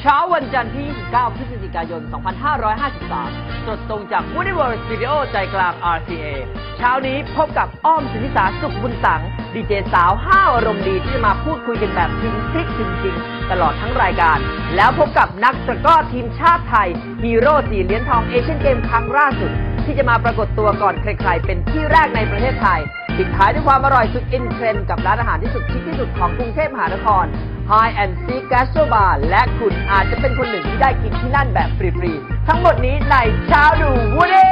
เช้าวันจันทร์ที่ 29 พฤศจิกายน 2553 สดตรงจาก Woody World Studio ใจกลาง RCA เช้านี้พบกับอ้อมสุนิสาสุขบุญสังดีเจสาวห้าวอารมณ์ดีที่จะมาพูดคุยกันแบบจริงพริกจริงๆตลอดทั้งรายการแล้วพบกับนักตะกร้อทีมชาติไทยฮีโร่4 เหรียญทองเอเชียนเกมครั้งล่าสุดที่จะมาปรากฏตัวก่อนใครๆเป็นที่แรกในประเทศไทยปิดท้ายด้วยความอร่อยสุดอินเทรนด์กับร้านอาหารที่สุดชิคที่สุดของกรุงเทพมหานคร High and Seek Gastro Bar และคุณอาจจะเป็นคนหนึ่งที่ได้กินที่นั่นแบบฟรีๆทั้งหมดนี้ในเช้าดูวูดดี้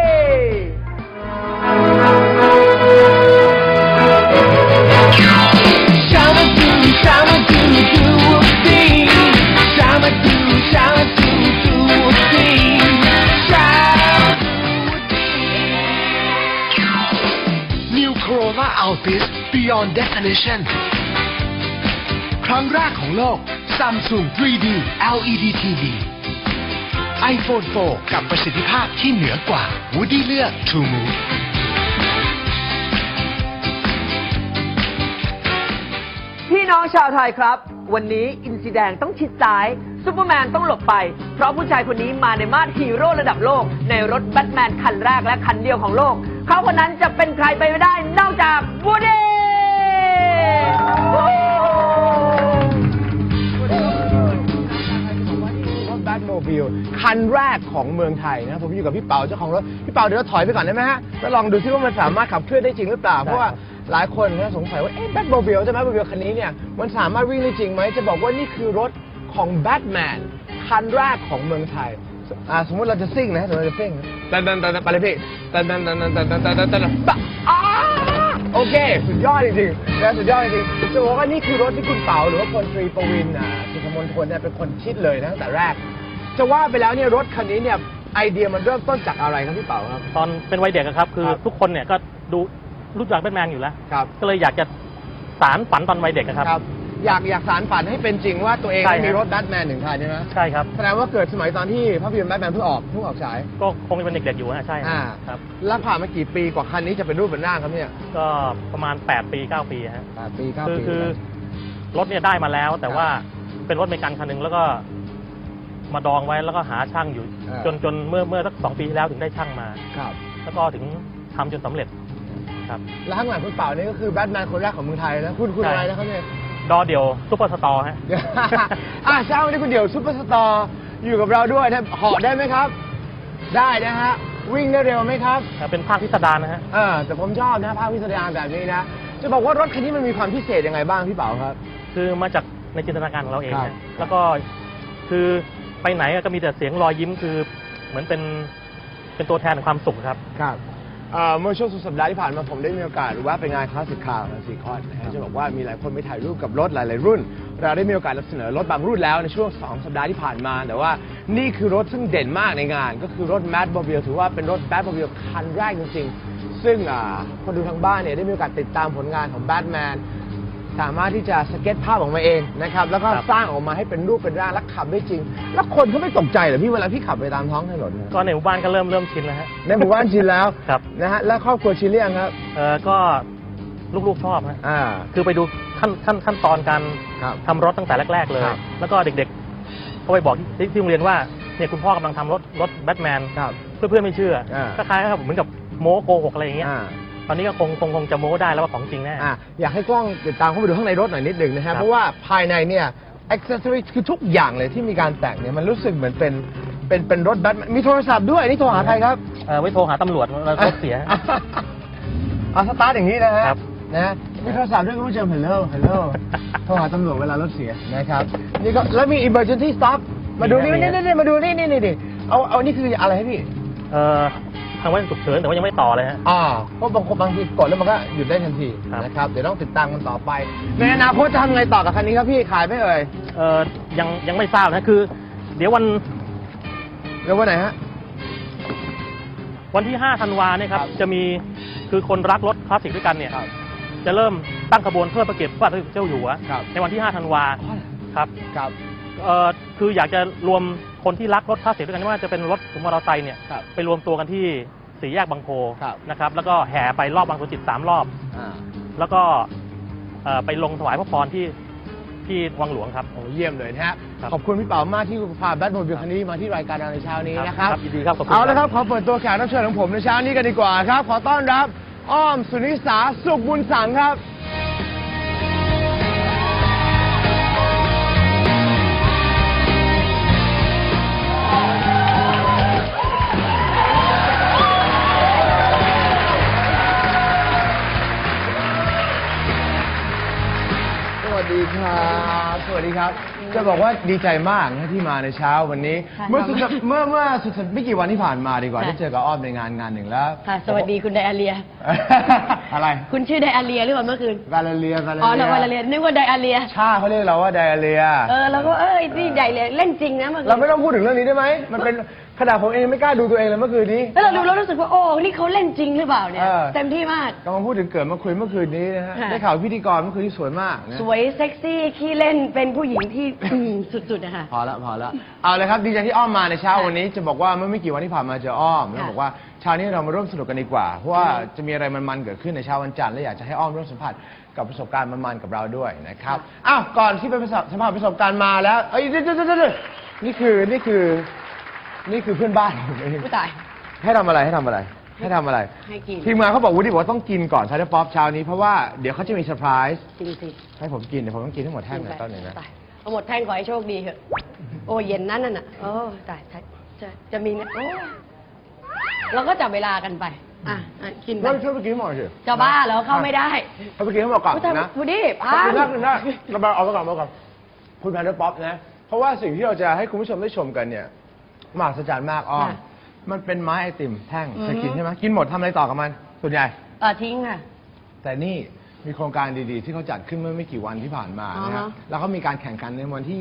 Corolla Altis Beyond Definition ครั้งแรกของโลก Samsung 3D LED TV iPhone 4 กับประสิทธิภาพที่เหนือกว่า Woody เลือก True Move พี่น้องชาวไทยครับวันนี้อินซีแดงต้องชิดซ้ายซูเปอร์แมนต้องหลบไปเพราะผู้ชายคนนี้มาในมาตรฮีโร่ระดับโลกในรถแบทแมนคันแรกและคันเดียวของโลกเขาคนนั้นจะเป็นใครไปไม่ได้นอกจากวูดดี้รถแบทโมบิลคันแรกของเมืองไทยนะผมอยู่กับพี่เปาเจ้าของรถพี่เปาเดี๋ยวเราถอยไปก่อนได้ไหมฮะแล้วลองดูซิว่ามันสามารถขับเคลื่อนได้จริงหรือเปล่าเพราะว่าหลายคนสงสัยว่าแบทโมบิลใช่ไหมโมบิลคันนี้เนี่ยมันสามารถวิ่งได้จริงไหมจะบอกว่านี่คือรถของแบทแมนคันแรกของเมืองไทยสมมติเราจะซิ่งนะสมมติเราจะซิ่งตันไปเลยพี่ตันโอเคสุดยอดจริงๆนะสุดยอดจริงๆจะบอกว่านี่คือรถที่คุณเป๋าหรือว่าพลตรีประวินสุขมนทนเนี่ยเป็นคนคิดเลยนะตั้งแต่แรกจะว่าไปแล้วเนี่ยรถคันนี้เนี่ยไอเดียมันเริ่มต้นจากอะไรครับพี่เป๋าครับตอนเป็นวัยเด็กครับคือทุกคนเนี่ยก็ดูรู้จักแบทแมนอยู่แล้วก็เลยอยากจะสารฝันตอนวัยเด็กครับอยากสารฝันให้เป็นจริงว่าตัวเองมีรถแบทแมนหนึ่งคันใช่ไหมใช่ครับแสดงว่าเกิดสมัยตอนที่ภาพยนตร์แบทแมนเพิ่งออกฉายก็คงเป็นเด็กๆอยู่ใช่ครับแล้วผ่านมากี่ปีกว่าคันนี้จะเป็นรูปเป็นร่างครับเนี่ยก็ประมาณ8 ปี 9 ปีฮะ8 ปี 9 ปีคือรถเนี่ยได้มาแล้วแต่ว่าเป็นรถเมกันคันหนึ่งแล้วก็มาดองไว้แล้วก็หาช่างอยู่จนเมื่อสัก2 ปีที่แล้วถึงได้ช่างมาแล้วก็ถึงทำจนสำเร็จครับแล้วข้างหลังคุณเป่านี่ก็คือแบทแมนคนแรกของเมืองไทยนะคุณอะไรนะครับเนี่ยดอเดี่ยวซุปเปอร์สตอร์ฮะเช้าวันนี้คุณเดี่ยวซุปเปอร์สตอร์อยู่กับเราด้วยเหาะได้ไหมครับได้นะฮะวิ่งได้เร็วไหมครับเป็นภาคพิสดารนะฮะแต่ผมชอบนะภาคพิสดารแบบนี้นะจะบอกว่ารถคันนี้มันมีความพิเศษยังไงบ้างพี่เป๋าครับคือมาจากในจินตนาการของเราเองแล้วก็คือไปไหนก็มีแต่เสียงรอยยิ้มคือเหมือนเป็นตัวแทนของความสุขครับเมื่อช่วงสุดสัปดาห์ที่ผ่านมาผมได้มีโอกาสว่าไปงานคลาสสิกคาร์ซีคอนจะบอกว่ามีหลายคนไปถ่ายรูปกับรถหลายๆรุ่นเราได้มีโอกาสนำเสนอรถบางรุ่นแล้วในช่วง2 สัปดาห์ที่ผ่านมาแต่ว่านี่คือรถซึ่งเด่นมากในงานก็คือรถแบทโมบิลถือว่าเป็นรถแบทโมบิลคันแรกจริงๆซึ่งคนดูทางบ้านเนี่ยได้มีโอกาสติดตามผลงานของแบทแมนสามารถที่จะสเก็ตภาพออกมาเองนะครับแล้วก็สร้างออกมาให้เป็นรูปเป็นร่างและขับได้จริงแล้วคนเขาไม่ตกใจเหรอพี่เวลาพี่ขับไปตามท้องถนนก็ในหมู่บ้านก็เริ่มชินแล้วฮะในหมู่บ้านชินแล้วนะฮะแล้วครอบครัวชินหรือยังครับก็ลูกๆชอบฮะคือไปดูขั้นตอนการทำรถตั้งแต่แรกๆเลยแล้วก็เด็กๆเขาไปบอกที่โรงเรียนว่าเนี่ยคุณพ่อกำลังทำรถแบทแมนเพื่อนไม่เชื่อคล้ายๆครับเหมือนกับโม้โกหกอะไรอย่างเงี้ยตอนนี้ก็คงจะโม้ได้แล้วว่าของจริงแน่อยากให้กล้องติดตามเข้าไปดูข้างในรถหน่อยนิดหนึ่งนะฮะเพราะว่าภายในเนี่ยอ็อกเซสซอรี่คือทุกอย่างเลยที่มีการแต่งเนี่ยมันรู้สึกเหมือนเป็นรถแบทมีโทรศัพท์ด้วยนี่โทรหาใครครับไว้โทรหาตำรวจรถเสียสตาร์ทอย่างนี้นะฮะนะมีโทรศัพท์ด้วยคุณผู้ชม hello โทรหาตำรวจเวลารถเสียนะครับนี่ก็แล้วมี emergency stop มาดูนี่มาดูนี่เอานี่คืออะไรให้พี่ทางว่าฉุกเฉินแต่ว่ายังไม่ต่อเลยฮะเพราะบางทีกดแล้วมันก็หยุดได้ทันทีนะครับเดี๋ยวต้องติดตามกันต่อไปในอนาคตจะทำยังไงต่อกับคันนี้ครับพี่ขายไหมเอ่ยยังไม่ทราบนะคือเดี๋ยววันไหนฮะวันที่5 ธันวาเนี่ยครับจะมีคือคนรักรถคลาสสิกด้วยกันเนี่ยจะเริ่มตั้งขบวนเพื่อประเก็บพระบาทสมเด็จเจ้าอยู่หัวในวันที่5 ธันวาครับคืออยากจะรวมคนที่รักรถคลาสสิกด้วยกันไม่ว่าจะเป็นรถมอเตอร์ไซค์เนี่ยไปรวมตัวกันที่4 แยกบางโพนะครับแล้วก็แห่ไปรอบบางสวนจิต3 รอบแล้วก็ไปลงถวายพระพรที่วังหลวงครับโอ้เยี่ยมเลยนะฮะขอบคุณพี่เป๋ามากที่พาแบทโมบิลคันนี้มาที่รายการเราในเช้านี้นะครับยินดีครับขอบคุณเอาละครับขอเปิดตัวแขกรับเชิญของผมในเช้านี้กันดีกว่าครับขอต้อนรับอ้อมสุนิสาสุขบุญสังครับสวัสดีครับสวัสดีครับจะบอกว่าดีใจมากนะที่มาในเช้าวันนี้เมื่อสุดไม่กี่วันที่ผ่านมาดีกว่าได้เจอกับอ้อมในงานหนึ่งแล้วค่ะสวัสดีคุณไดอาเรียอะไรคุณชื่อไดอาเรียหรือเปล่าเมื่อคืนวาเลเรียอ๋อวาเลเรียนึกว่าไดอาเรียชาเขาเรียกเราว่าไดอาเรียแล้วก็นี่ไดอาเรียเล่นจริงนะเมื่อคืนเราไม่ต้องพูดถึงเรื่องนี้ได้ไหมมันเป็นขนาดผมเองไม่กล้าดูตัวเองเลยเมื่อคืนนี้แล้วเราดูแล้วรู้สึกว่าโอ้นี่เขาเล่นจริงหรือเปล่าเนี่ยเต็มที่มากกำลังพูดถึงเกิดมาคุยเมื่อคืนนี้นะฮะได้ข่าวพิธีกรเมื่อคืนที่สวยมากสวยเซ็กซี่ขี้เล่นเป็นผู้หญิงที่สุดๆนะคะพอละเอาเลยครับดีใจที่อ้อมมาในเช้าวันนี้จะบอกว่าเมื่อไม่กี่วันที่ผ่านมาเจออ้อมแล้วบอกว่าเช้านี้เรามาร่วมสนุกกันดีกว่าเพราะว่าจะมีอะไรมันๆเกิดขึ้นในเช้าวันจันทร์และอยากจะให้อ้อมร่วมสัมผัสกับประสบการณ์มันๆกับเราด้วยนะครับอ้าวก่อนที่ไปสัมผัสประสบการณ์มาแล้วนี่คือเพื่อนบ้านผู้ตายให้ทำอะไรให้กินทีมงานเขาบอกวูดดี้บอกว่าต้องกินก่อนชาร์ลป๊อปเช้านี้เพราะว่าเดี๋ยวเขาจะมีเซอร์ไพรส์จริงสิให้ผมกินเดี๋ยวผมต้องกินทั้งหมดแท่งเลยตอนนี้นะเอาหมดแท่งขอให้โชคดีเถอะโอ้เย็นนั่นน่ะโอ้ตายจะมีนะโอ้เราก็จับเวลากันไปกินไปช่วยไปกินให้หมดสิจะบ้าแล้วเข้าไม่ได้เขาไปกินให้หมดก่อนนะวูดดี้เราเอาไปก่อนคุณชาร์ลป๊อปนะเพราะว่าสิ่งที่เราจะให้คุณผู้ชมได้ชมกันเนี่ยมหัศจรรย์มากอ้อมมันเป็นไม้ไอติมแท่งเคยกินใช่ไหมกินหมดทำอะไรต่อกับมันส่วนใหญ่ทิ้งค่ะแต่นี่มีโครงการดีๆที่เขาจัดขึ้นเมื่อไม่กี่วันที่ผ่านมานะครับแล้วก็มีการแข่งขันในวันที่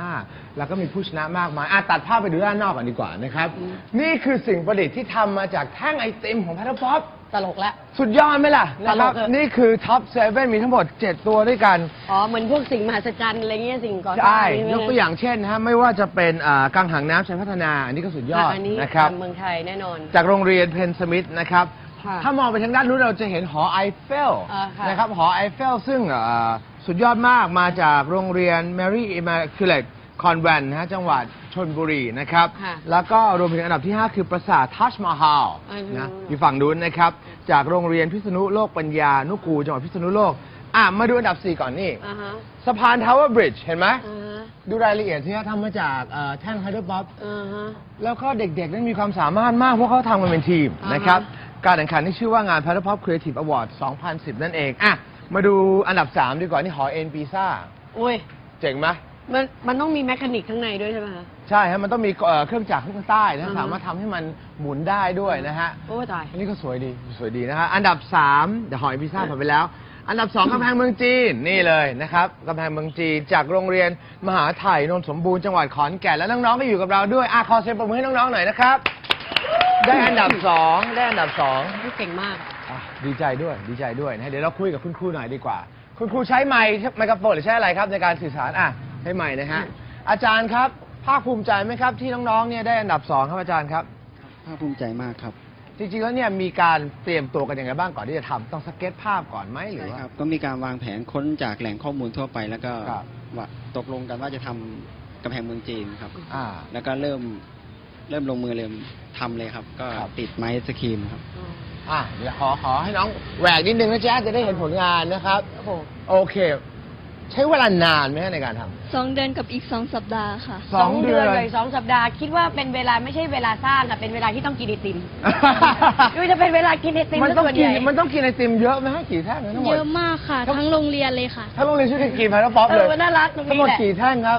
25 แล้วก็มีผู้ชนะมากมายตัดภาพไปดูด้านนอกกันดีกว่านะครับนี่คือสิ่งประดิษฐ์ที่ทำมาจากแท่งไอติมของแพทเทิร์นป๊อปตลกละสุดยอดไหมล่ะนะครับนี่คือท็อป7มีทั้งหมด7ตัวด้วยกันเหมือนพวกสิ่งมหัศจรรย์อะไรเงี้ยสิ่งก่อสร้างใช่ยกตัวอย่างเช่นนะฮะไม่ว่าจะเป็นกังหันน้ำชัยพัฒนาอันนี้ก็สุดยอดนะครับเมืองไทยแน่นอนจากโรงเรียนเพนสมิธนะครับถ้ามองไปทางด้านนู้นเราจะเห็นหอไอเฟลนะครับหอไอเฟลซึ่งสุดยอดมากมาจากโรงเรียน Mary Immaculate Convent นะฮะจังหวัดชลบุรีนะครับแล้วก็รวมถึงอันดับที่ 5 คือปราสาททัชมาฮาลนะอยู่ฝั่งนู้นนะครับจากโรงเรียนพิษณุโลกปัญญานุกูลจังหวัดพิษณุโลกมาดูอันดับ 4 ก่อนนี่สะพานทาวเวอร์บริดจ์เห็นไหมดูรายละเอียดที่เขาทำมาจากแท่งไฮโดรป๊อปแล้วก็เด็กๆนั้นมีความสามารถมากเพราะเขาทำกันเป็นทีมนะครับการแข่งขันที่ชื่อว่างาน Paddle Pop Creative Award 2010 นั่นเองมาดูอันดับ 3 ดีกว่านี่หอเอ็นปีซ่าเจ๋งไหมมันต้องมีแมคานิกข้างในด้วยใช่ไหมคะใช่ฮะมันต้องมีเครื่องจักรข้างใต้นะสามารถทำให้มันหมุนได้ด้วยนะฮะโอ้ตายอันนี้ก็สวยดีนะฮะอันดับ 3 เดี๋ยวหอเอ็นปีซ่าผ่านไปแล้วอันดับ 2 กำแพงเมืองจีนนี่เลยนะครับกำแพงเมืองจีนจากโรงเรียนมหาไทยนนท์สมบูรณ์จังหวัดขอนแก่นและน้องๆก็อยู่กับเราด้วยขอเสียงปรบมือให้น้องๆหน่อยนะครับได้อันดับ 2 เก่งมากดีใจด้วยนะเดี๋ยวเราคุยกับคุณครูหน่อยดีกว่าคุณครูใช้ไมโครโฟนหรือใช้อะไรครับในการสื่อสารใช้ไมค์นะฮะอาจารย์ครับภาคภูมิใจไหมครับที่น้องๆเนี่ยได้อันดับ 2ครับอาจารย์ครับภาคภูมิใจมากครับจริงๆแล้วเนี่ยมีการเตรียมตัวกันยังไงบ้างก่อนที่จะทำต้องสเก็ตภาพก่อนไหมหรือว่าก็มีการวางแผนค้นจากแหล่งข้อมูลทั่วไปแล้วก็ว่าตกลงกันว่าจะทำกำแพงเมืองจีนครับแล้วก็เริ่มลงมือเริ่มทำเลยครับก็ติดไม้สกรีมครับเดี๋ยวขอให้น้องแหวกนิดนึงนะจ๊ะจะได้เห็นผลงานนะครับโอเคใช้เวลานานไหมในการทำ2 เดือนกับอีก2 สัปดาห์ค่ะ 2 เดือนเลย2 สัปดาห์คิดว่าเป็นเวลาไม่ใช่เวลาสร้างแต่เป็นเวลาที่ต้องกินไอติมด้วยจะเป็นเวลากินไอติมมันต้องกินไอติมเยอะไหมกี่แท่งทั้งหมดเยอะมากค่ะทั้งโรงเรียนเลยค่ะทั้งโรงเรียนช่วยกันกินพาราป๊อปเลยน่ารักทั้งหมดกี่แท่งครับ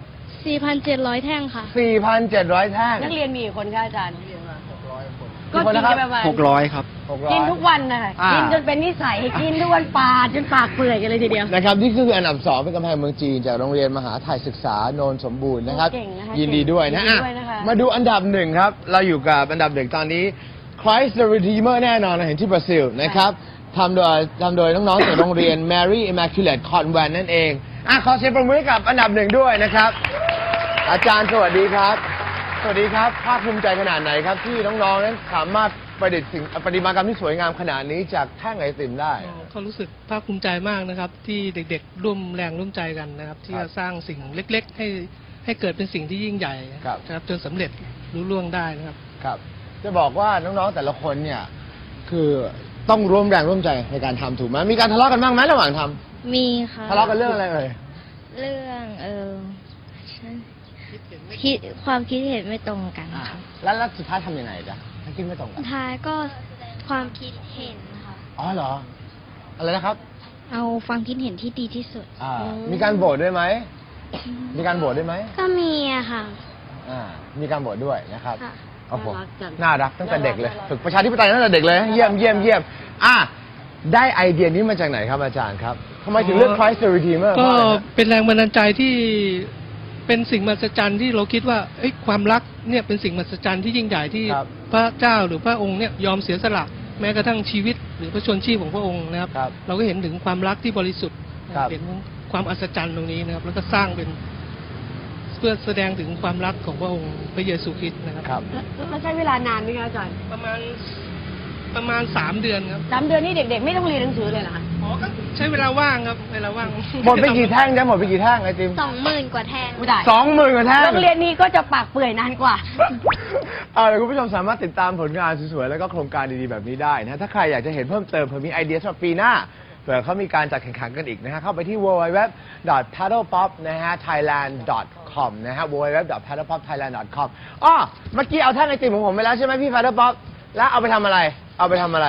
4,700 แท่งค่ะ 4,700 แท่งนักเรียนมีกี่คนคะอาจารย์ก็กินกันประมาณ600ครับกินทุกวันนะคะกินจนเป็นนิสัยกินทุกวันจนปากเปื่อยกันเลยทีเดียวนะครับนี่คืออันดับ 2เป็นกำแพงเมืองจีนจากโรงเรียนมหาไทยศึกษาโนนสมบูรณ์นะครับยินดีด้วยนะมาดูอันดับ 1ครับเราอยู่กับอันดับ 1ตอนนี้ Christ the Redeemer แน่นอนเห็นที่บราซิลนะครับทำโดยน้องๆจากโรงเรียน Mary Immaculate Convent นั่นเองขอเสียงปรบมือให้กับอันดับ 1ด้วยนะครับอาจารย์สวัสดีครับภาคภูมิใจขนาดไหนครับที่น้องๆนั้นสามารถประดิษฐ์มากรรมที่สวยงามขนาดนี้จากแท่งไอติมได้เขารู้สึกภาคภูมิใจมากนะครับที่เด็กๆร่วมแรงร่วมใจกันนะครับที่จะสร้างสิ่งเล็กๆให้ให้เกิดเป็นสิ่งที่ยิ่งใหญ่นะครับจนสำเร็จรุ่ล่วงได้นะครับครับจะบอกว่าน้องๆแต่ละคนเนี่ยคือต้องร่วมแรงร่วมใจในการทำถูกไหมมีการทะเลาะกันบ้างไหมระหว่างทำมีค่ะทะเลาะกันเรื่องอะไรเอ่ยเรื่องความคิดเห็นไม่ตรงกันค่ะแล้วสุดท้ายทำยังไงจ๊ะถ้าคิดไม่ตรงกันสุดท้ายก็ความคิดเห็นค่ะอ๋อเหรออะไรนะครับเอาความคิดเห็นที่ดีที่สุดมีการโหวตด้วยไหมมีการโหวตด้วยไหมก็มีอะค่ะมีการโหวตด้วยนะครับโอ้โหน่ารักตั้งแต่เด็กเลยฝึกประชาธิปไตยตั้งแต่เด็กเลยเยี่ยมได้ไอเดียนี้มาจากไหนครับอาจารย์ครับทำไมถึงเลือก Christ the Redeemer ก็เป็นแรงบันดาลใจที่เป็นสิ่งมหัศจรรย์ที่เราคิดว่าความรักเนี่ยเป็นสิ่งมหัศจรรย์ที่ยิ่งใหญ่ที่พระเจ้าหรือพระองค์เนี่ยยอมเสียสละแม้กระทั่งชีวิตหรือพระชนชีพของพระองค์นะครับเราก็เห็นถึงความรักที่บริสุทธิ์เห็นความอัศจรรย์ตรงนี้นะครับแล้วก็สร้างเป็นเพื่อแสดงถึงความรักของพระองค์พระเยซูคริสต์นะครับแล้วใช้เวลานานไหมคะอาจารย์ประมาณ3 เดือนครับ 3 เดือนนี่เด็กๆไม่ต้องเรียนหนังสือเลยเหรอคะอ๋อก็ใช้เวลาว่างครับเวลาว่างหมดไปกี่แท่งจ๊ะหมดไปกี่แท่งไอติม 20,000 กว่าแท่ง 20,000 กว่าแท่งโรงเรียนนี้ก็จะปากเปื่อยนานกว่าเดี๋ยวคุณผู้ชมสามารถติดตามผลงานสวยๆแล้วก็โครงการดีๆแบบนี้ได้นะถ้าใครอยากจะเห็นเพิ่มเติมเผื่อมีไอเดียสำหรับปีหน้าเผื่อเขามีการจัดแข่งขันกันอีกนะฮะเข้าไปที่ www.paddlepop นะฮะ thailand.com นะฮะ www.paddlepopthailand.com เมื่อกี้เอาแท่งไอติมของผมไปแล้วใช่ไหมพี่ paddlepop แล้วเอาไปทำอะไร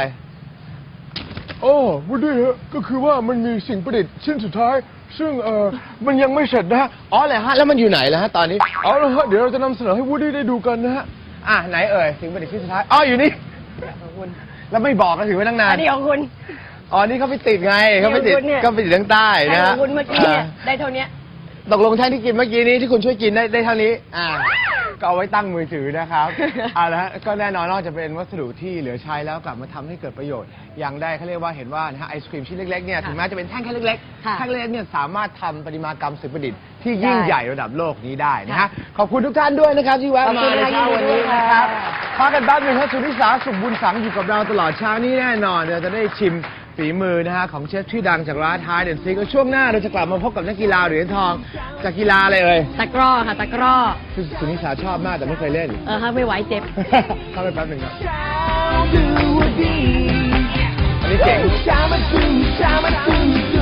วูดดี้ก็คือว่ามันมีสิ่งประดิษฐ์ชิ้นสุดท้ายซึ่งมันยังไม่เสร็จนะฮะเหรอฮะแล้วมันอยู่ไหนแล้วฮะตอนนี้แล้วฮะเดี๋ยวเราจะนำเสนอให้วูดดี้ได้ดูกันนะฮะไหนเอ่ยสิ่งประดิษฐ์ชิ้นสุดท้ายอยู่นี่แล้วไม่บอกก็ถือไว้ตั้งนานอันนี้ของคุณนี่เขาไปติดไงเขาไปติดทั้งใต้นะฮะคุณเมื่อกี้เนี่ยได้เท่านี้ตกลงแท่งที่กินเมื่อกี้นี้ที่คุณช่วยกินได้เท่านี้ก็เอาไว้ตั้งมือถือนะครับแล้วก็แน่นอนนอกจากเป็นวัสดุที่เหลือใช้แล้วกลับมาทำให้เกิดประโยชน์ยังได้เขาเรียกว่าเห็นว่าไอศครีมชิ้นเล็กๆเนี่ยถึงแม้จะเป็นแท่งแค่เล็กๆแท่งเล็กเนี่ยสามารถทำประติมากรรมศิลปประดิษฐ์ที่ยิ่งใหญ่ระดับโลกนี้ได้นะฮะขอบคุณทุกท่านด้วยนะครับที่แวะมาในเช้าวันนี้นะครับพักกันแป๊บนึงครับสุนิสาสุขบุญสังอยู่กับเราตลอดเช้านี้แน่นอนเดี๋ยวจะได้ชิมฝีมือนะฮะของเชฟชื่อดังจากร้านไทยเดนซิกแล้วช่วงหน้าเราจะกลับมาพบกับนักกีฬาเหรียญทองจากกีฬาอะไรตะกร้อค่ะตะกร้อคือสุนิสาชอบมากแต่ไม่เคยเล่นไม่ไหวเจ็บเข้าไปแป๊บนึงครับอันนี้เก่ง